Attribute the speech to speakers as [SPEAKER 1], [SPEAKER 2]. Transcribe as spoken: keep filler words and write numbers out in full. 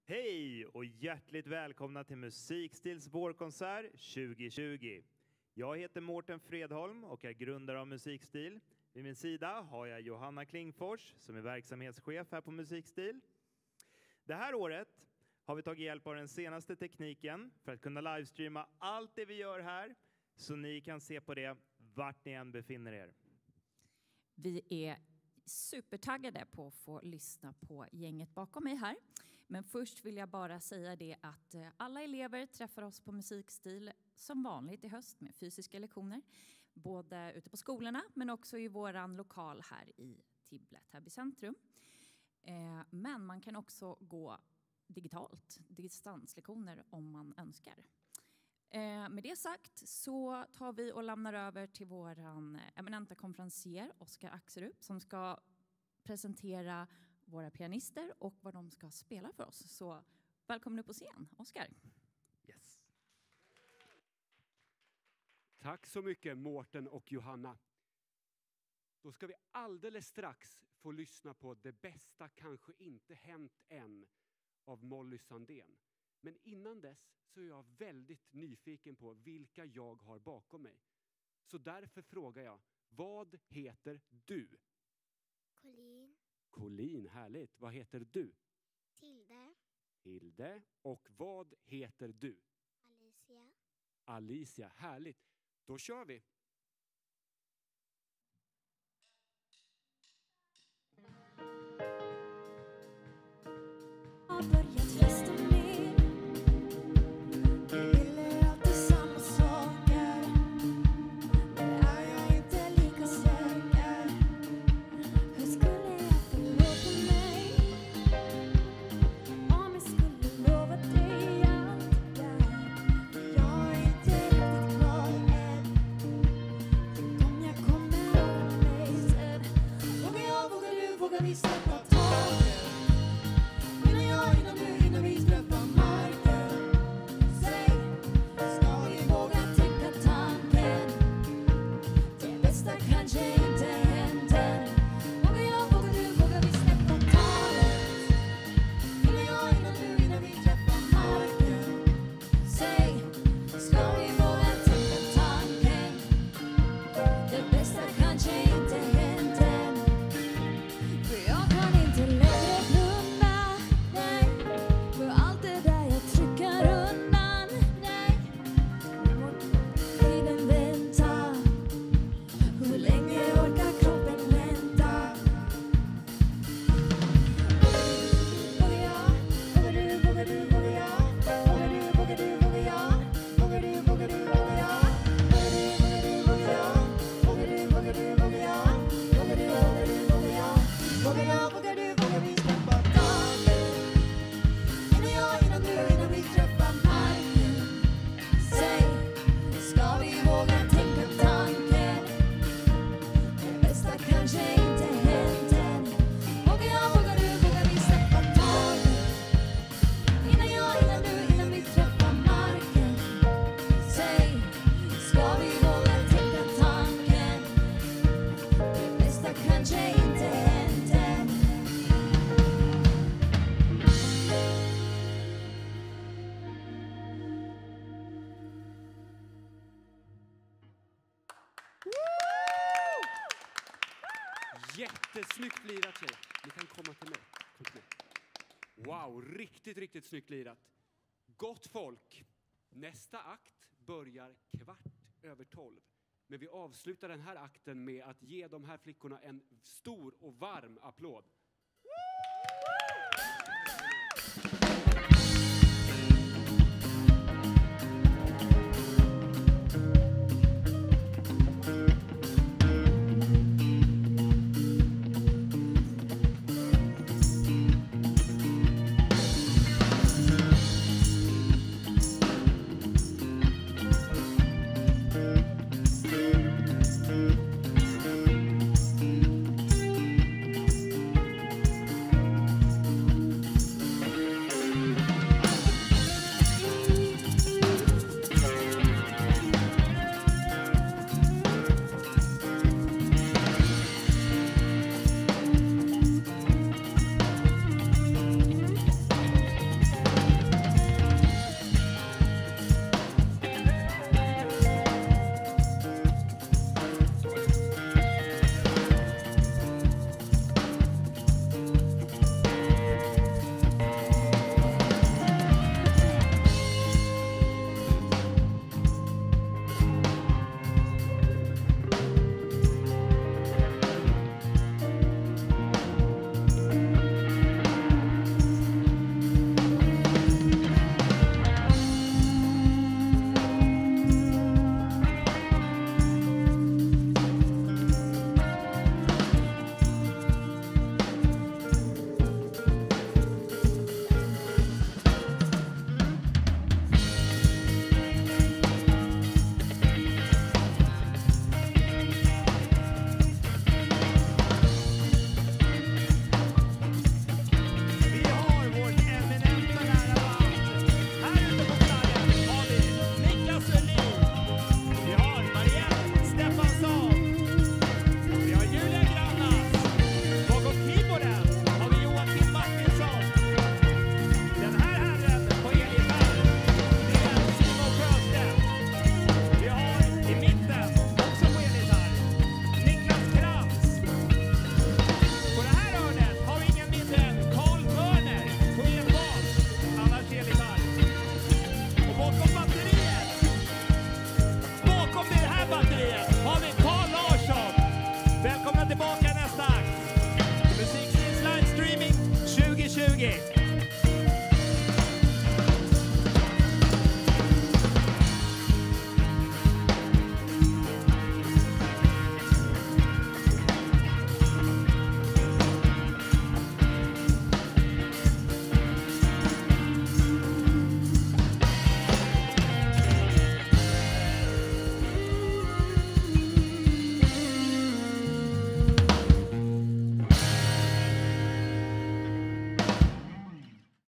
[SPEAKER 1] Hej och hjärtligt välkomna till Musikstils vårkonsert tjugo tjugo. Jag heter Mårten Fredholm och är grundare av Musikstil. Vid min sida har jag Johanna Klingfors som är verksamhetschef här på Musikstil. Det här året har vi tagit hjälp av den senaste tekniken för att kunna livestreama allt det vi gör här, så ni kan se på det vart ni än befinner er.
[SPEAKER 2] Vi är supertaggade på att få lyssna på gänget bakom mig här. Men först vill jag bara säga det att alla elever träffar oss på Musikstil som vanligt i höst med fysiska lektioner. Både ute på skolorna men också i våran lokal här i Tibble, Täby centrum. Men man kan också gå digitalt, distanslektioner om man önskar. Med det sagt så tar vi och lämnar över till våran eminenta konferencier Oskar Axerup som ska presentera våra pianister och vad de ska spela för oss. Så välkommen upp på scen, Oskar.
[SPEAKER 1] Yes.
[SPEAKER 3] Tack så mycket Mårten och Johanna. Då ska vi alldeles strax få lyssna på Det bästa kanske inte hänt än av Molly Sandén. Men innan dess så är jag väldigt nyfiken på vilka jag har bakom mig. Så därför frågar jag, vad heter du?
[SPEAKER 4] Colin.
[SPEAKER 3] Colin, härligt. Vad heter du?
[SPEAKER 4] Tilde.
[SPEAKER 3] Hilde. Och vad heter du?
[SPEAKER 4] Alicia.
[SPEAKER 3] Alicia, härligt. Då kör vi.
[SPEAKER 5] Har börjat festa mer. Jag ville alltid samma saker. Men är jag inte lika säker? Hur skulle jag förlåta mig? Om jag skulle lova dig allt det där. Jag är inte riktigt klar än. Tänk om jag kommer över mig sen. Vågar jag, vågar du, vågar vi släppa taget? Innan jag, innan du, innan vi träffar marken. Säg, ska vi våga tänka tanken? Det bästa kanske inte hänt än. Vågar jag, vågar du, vågar vi släppa taget? Innan jag, innan du, innan vi träffar marken. Säg, ska vi våga tänka tanken? Det bästa kanske inte hänt än. För jag kan inte längre blunda, nej. För allt det där jag trycker undan, nej. Nu måste tiden vänta. Hur länge orkar kroppen vänta? Vågar jag, vågar du, vågar du, vågar jag? Vågar du, vågar du, vågar jag? Vågar du, vågar du, vågar jag? Vågar du, vågar du, vågar jag? Vågar du, vågar du, vågar jag? Vågar du, vågar du, vågar jag? Vågar jag, vågar du, vågar vi släppa taget? Innan jag, innan du, innan vi träffar marken. Säg, ska vi våga tänka tanken? Det bästa kanske inte hänt än. Vågar jag, vågar du, vågar vi släppa taget? Innan jag, innan du, innan vi träffar marken. Säg, ska vi våga tänka tanken? Det bästa kanske inte hänt än.
[SPEAKER 3] Jättesnyggt lirat tjejer. Ni kan komma till mig. Kom till mig. Wow, riktigt, riktigt snyggt lirat. Gott folk. Nästa akt börjar kvart över tolv. Men vi avslutar den här akten med att ge de här flickorna en stor och varm applåd.